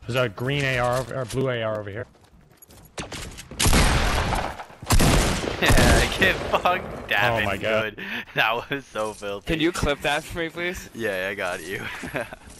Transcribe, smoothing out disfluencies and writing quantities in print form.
There's a green AR or blue AR over here. Yeah, get fucked. Davin, Oh my God. good. That was so filthy. Can you clip that for me, please? Yeah, I got you.